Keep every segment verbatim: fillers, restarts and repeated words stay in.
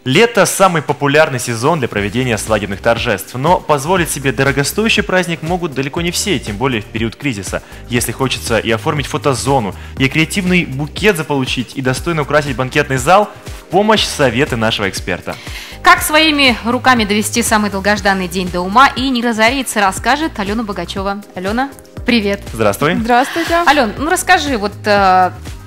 Лето – самый популярный сезон для проведения свадебных торжеств, но позволить себе дорогостоящий праздник могут далеко не все, тем более в период кризиса. Если хочется и оформить фотозону, и креативный букет заполучить, и достойно украсить банкетный зал, в помощь советы нашего эксперта. Как своими руками довести самый долгожданный день до ума и не разориться, расскажет Алена Богачева. Алена, привет. Здравствуй. Здравствуйте. Ален, ну расскажи, вот э,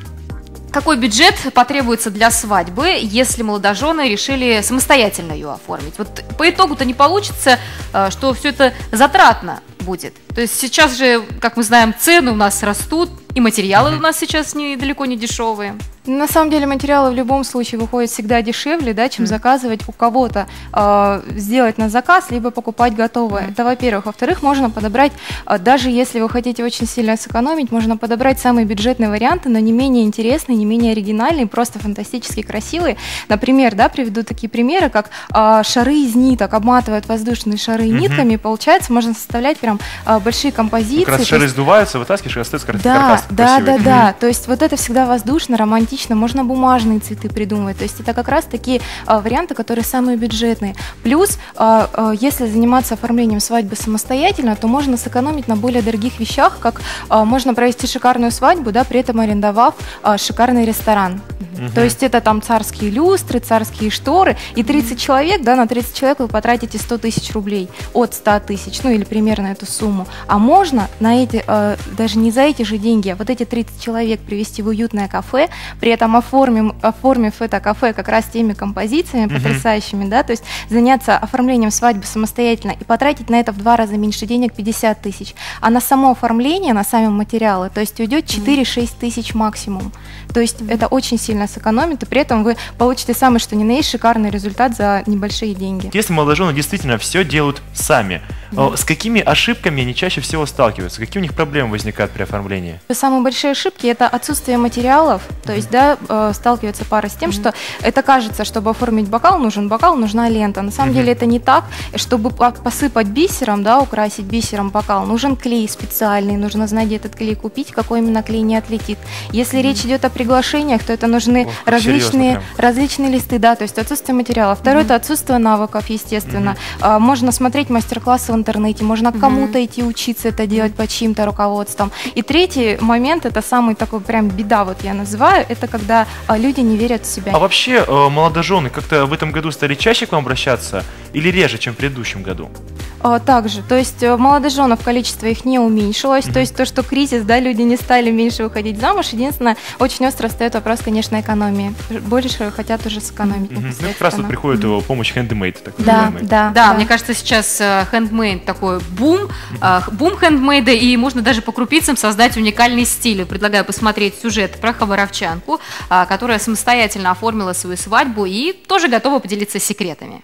какой бюджет потребуется для свадьбы, если молодожены решили самостоятельно ее оформить? Вот по итогу-то не получится, э, что все это затратно будет. То есть сейчас же, как мы знаем, цены у нас растут, и материалы mm-hmm. у нас сейчас не, далеко не дешевые. На самом деле материалы в любом случае выходят всегда дешевле, да, чем mm-hmm. заказывать у кого-то, э, сделать на заказ, либо покупать готовое. Mm-hmm. Это во-первых. Во-вторых, можно подобрать, э, даже если вы хотите очень сильно сэкономить, можно подобрать самые бюджетные варианты, но не менее интересные, не менее оригинальные, просто фантастически красивые. Например, да, приведу такие примеры, как э, шары из ниток, обматывают воздушные шары mm-hmm. нитками, и получается, можно составлять прям э, большие композиции. Как раз шары есть... сдуваются, вытаскиваешь, и остается каркас. Да, да, да, да. То есть вот это всегда воздушно, романтично. Можно бумажные цветы придумывать. То есть это как раз такие а, варианты, которые самые бюджетные. Плюс, а, а, если заниматься оформлением свадьбы самостоятельно, то можно сэкономить на более дорогих вещах, как а, можно провести шикарную свадьбу, да, при этом арендовав а, шикарный ресторан. Uh-huh. То есть это там царские люстры, царские шторы, и тридцать человек, да, на тридцать человек вы потратите сто тысяч рублей, от ста тысяч, ну или примерно эту сумму. А можно на эти, э, даже не за эти же деньги, а вот эти тридцать человек привести в уютное кафе, при этом оформим, оформив это кафе как раз теми композициями uh-huh. потрясающими, да, то есть заняться оформлением свадьбы самостоятельно и потратить на это в два раза меньше денег, пятьдесят тысяч. А на само оформление, на сами материалы, то есть уйдет четыре-шесть тысяч максимум. То есть uh-huh. это очень сильно сэкономит, и при этом вы получите самый что ни на есть шикарный результат за небольшие деньги. Если молодожены действительно все делают сами, mm. с какими ошибками они чаще всего сталкиваются? Какие у них проблемы возникают при оформлении? Самые большие ошибки – это отсутствие материалов, то есть, да, сталкивается пара с тем, mm. что это кажется, чтобы оформить бокал, нужен бокал, нужна лента. На самом mm-hmm. деле это не так. Чтобы посыпать бисером, да, украсить бисером бокал, нужен клей специальный, нужно знать, где этот клей купить, какой именно клей не отлетит. Если mm. речь идет о приглашениях, то это нужны Ох, различные, различные листы, да, то есть отсутствие материала. Второе mm-hmm. – это отсутствие навыков, естественно. Mm-hmm. Можно смотреть мастер-классы в интернете, можно mm-hmm. кому-то идти учиться это делать по чьим-то руководством. И третий момент – это самый такой прям беда, вот я называю, это когда люди не верят в себя. А вообще молодожены как-то в этом году стали чаще к вам обращаться или реже, чем в предыдущем году? Также, то есть молодоженов количество их не уменьшилось, mm-hmm. то есть то, что кризис, да, люди не стали меньше выходить замуж, единственное, очень остро встает вопрос, конечно, экономии. Больше хотят уже сэкономить. Mm-hmm. Ну, как раз тут приходит mm-hmm. помощь хендмейд. Да, да, да, да. Мне кажется, сейчас хендмейд такой бум, mm-hmm. бум хендмейда, и можно даже по крупицам создать уникальный стиль. Предлагаю посмотреть сюжет про хабаровчанку, которая самостоятельно оформила свою свадьбу и тоже готова поделиться секретами.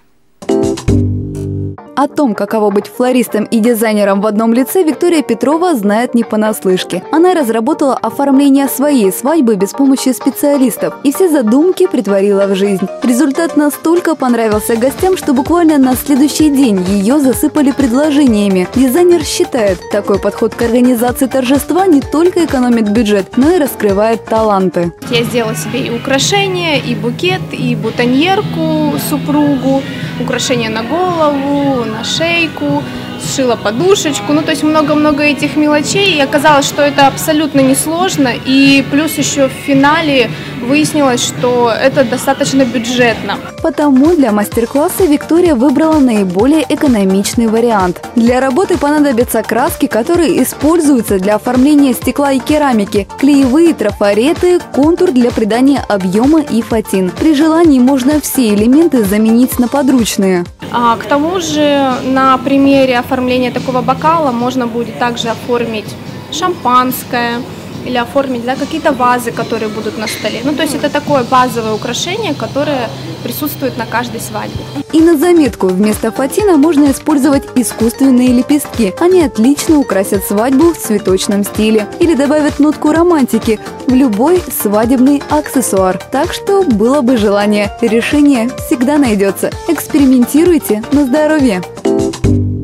О том, каково быть флористом и дизайнером в одном лице, Виктория Петрова знает не понаслышке. Она разработала оформление своей свадьбы без помощи специалистов и все задумки притворила в жизнь. Результат настолько понравился гостям, что буквально на следующий день ее засыпали предложениями. Дизайнер считает, такой подход к организации торжества не только экономит бюджет, но и раскрывает таланты. Я сделала себе и украшения, и букет, и бутоньерку супругу, украшения на голову, на шейку, сшила подушечку, ну то есть много-много этих мелочей, и оказалось, что это абсолютно несложно, и плюс еще в финале выяснилось, что это достаточно бюджетно. Потому для мастер-класса Виктория выбрала наиболее экономичный вариант. Для работы понадобятся краски, которые используются для оформления стекла и керамики, клеевые трафареты, контур для придания объема и фатин. При желании можно все элементы заменить на подручные. А, к тому же на примере оформления такого бокала можно будет также оформить шампанское или оформить, да, какие-то вазы, которые будут на столе. Ну, то есть это такое базовое украшение, которое присутствует на каждой свадьбе. И на заметку, вместо фатина можно использовать искусственные лепестки. Они отлично украсят свадьбу в цветочном стиле или добавят нотку романтики в любой свадебный аксессуар. Так что было бы желание, решение всегда найдется. Экспериментируйте на здоровье.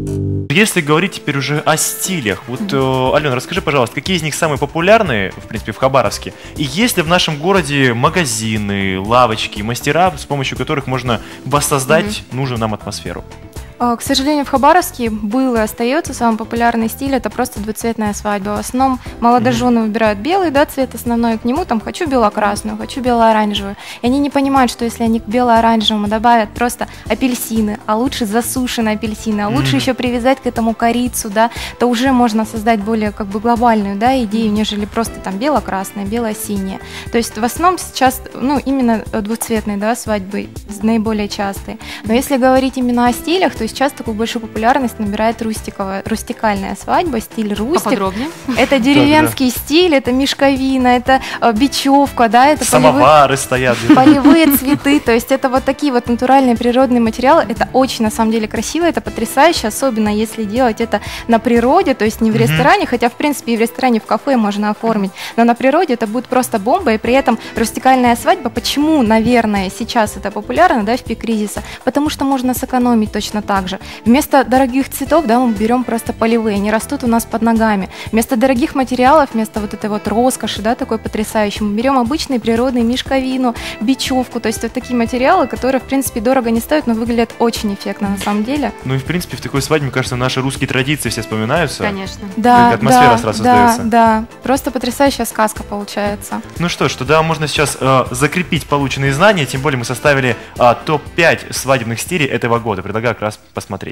Если говорить теперь уже о стилях, вот, э, Алена, расскажи, пожалуйста, какие из них самые популярные, в принципе, в Хабаровске? И есть ли в нашем городе магазины, лавочки, мастера, с помощью которых можно воссоздать mm-hmm. нужную нам атмосферу? К сожалению, в Хабаровске был и остается самый популярный стиль, это просто двуцветная свадьба. В основном молодожены mm-hmm. выбирают белый, да, цвет основной, к нему там хочу бело-красную, хочу бело-оранжевую. И они не понимают, что если они к бело-оранжевому добавят просто апельсины, а лучше засушенные апельсины, а лучше mm-hmm. еще привязать к этому корицу, да, то уже можно создать более как бы глобальную, да, идею, нежели просто там бело-красное, бело-синее. То есть в основном сейчас, ну, именно двуцветные, да, свадьбы наиболее частые. Но если говорить именно о стилях, то сейчас такую большую популярность набирает рустиковая, рустикальная свадьба, стиль рустик. Поподробнее. Это деревенский стиль, это мешковина, это э, бечевка, да, это самовары полевые, стоят. полевые цветы, то есть это вот такие вот натуральные природные материалы. Это очень на самом деле красиво, это потрясающе, особенно если делать это на природе, то есть не в mm-hmm. ресторане, хотя в принципе и в ресторане, в кафе можно оформить, но на природе это будет просто бомба, и при этом рустикальная свадьба, почему, наверное, сейчас это популярно, да, в пик кризиса, потому что можно сэкономить точно так же. Вместо дорогих цветов, да, мы берем просто полевые, они растут у нас под ногами. Вместо дорогих материалов, вместо вот этой вот роскоши, да, такой потрясающей, мы берем обычный природный мешковину, бечевку, то есть вот такие материалы, которые, в принципе, дорого не стоят, но выглядят очень эффектно на самом деле. Ну и, в принципе, в такой свадьбе, мне кажется, наши русские традиции все вспоминаются. Конечно. Да, атмосфера да, сразу да, создается. да, просто потрясающая сказка получается. Ну что ж, тогда можно сейчас э, закрепить полученные знания, тем более мы составили э, топ пять свадебных стилей этого года. Предлагаю как раз посмотреть.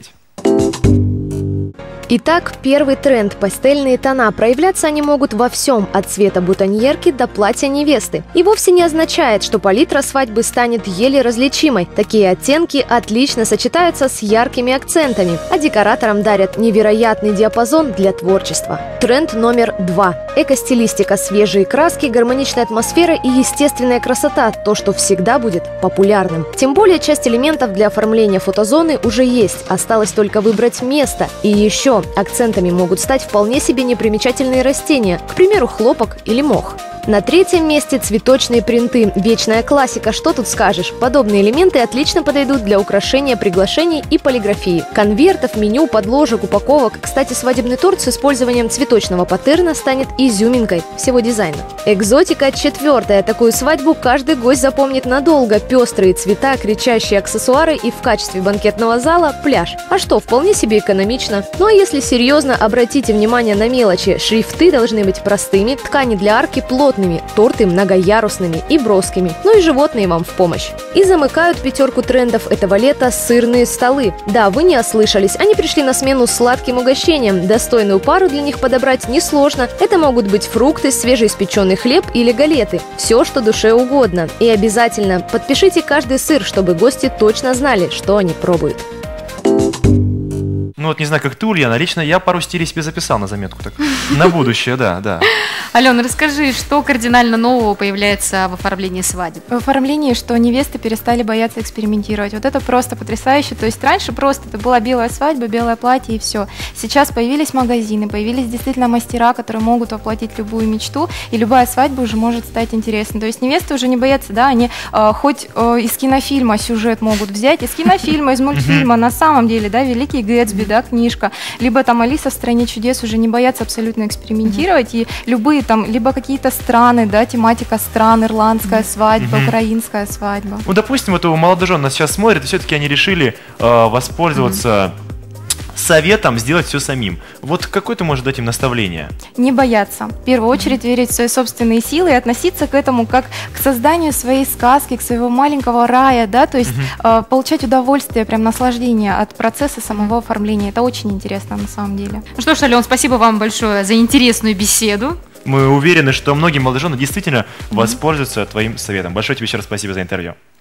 Итак, первый тренд – пастельные тона. Проявляться они могут во всем, от цвета бутоньерки до платья невесты. И вовсе не означает, что палитра свадьбы станет еле различимой. Такие оттенки отлично сочетаются с яркими акцентами, а декораторам дарят невероятный диапазон для творчества. Тренд номер два – эко-стилистика, свежие краски, гармоничная атмосфера и естественная красота – то, что всегда будет популярным. Тем более часть элементов для оформления фотозоны уже есть, осталось только выбрать место. И еще акцентами могут стать вполне себе непримечательные растения, к примеру, хлопок или мох. На третьем месте цветочные принты. Вечная классика, что тут скажешь? Подобные элементы отлично подойдут для украшения приглашений и полиграфии. Конвертов, меню, подложек, упаковок. Кстати, свадебный торт с использованием цветочного паттерна станет изюминкой всего дизайна. Экзотика четвертая. Такую свадьбу каждый гость запомнит надолго. Пестрые цвета, кричащие аксессуары и в качестве банкетного зала пляж. А что, вполне себе экономично. Ну а если серьезно, обратите внимание на мелочи. Шрифты должны быть простыми, ткани для арки плотными, торты многоярусными и броскими, ну и животные вам в помощь. И замыкают пятерку трендов этого лета сырные столы. Да, вы не ослышались, они пришли на смену сладким угощениям. Достойную пару для них подобрать несложно. Это могут быть фрукты, свежеиспеченный хлеб или галеты. Все, что душе угодно. И обязательно подпишите каждый сыр, чтобы гости точно знали, что они пробуют. Ну вот не знаю, как ты, Ульяна, лично я пару стилей себе записал на заметку. Так. На будущее, да, да. Алена, расскажи, что кардинально нового появляется в оформлении свадеб? В оформлении, что невесты перестали бояться экспериментировать. Вот это просто потрясающе. То есть раньше просто это была белая свадьба, белое платье и все. Сейчас появились магазины, появились действительно мастера, которые могут воплотить любую мечту, и любая свадьба уже может стать интересной. То есть невесты уже не боятся, да, они э, хоть э, из кинофильма сюжет могут взять, из кинофильма, из мультфильма, на самом деле, да, Великий Гэтсби, да, книжка, либо там Алиса в стране чудес, уже не боятся абсолютно экспериментировать, и любые там, либо какие-то страны, да, тематика стран, ирландская свадьба, mm-hmm. украинская свадьба. Ну, допустим, вот у молодожен нас сейчас смотрят, и все-таки они решили э, воспользоваться mm-hmm. советом сделать все самим. Вот какое ты можешь дать им наставление? Не бояться. В первую очередь верить в свои собственные силы и относиться к этому как к созданию своей сказки, к своего маленького рая, да, то есть mm-hmm. э, получать удовольствие, прям наслаждение от процесса самого оформления. Это очень интересно на самом деле. Ну что ж, Ален, спасибо вам большое за интересную беседу. Мы уверены, что многие молодожены действительно mm-hmm. воспользуются твоим советом. Большое тебе еще раз спасибо за интервью.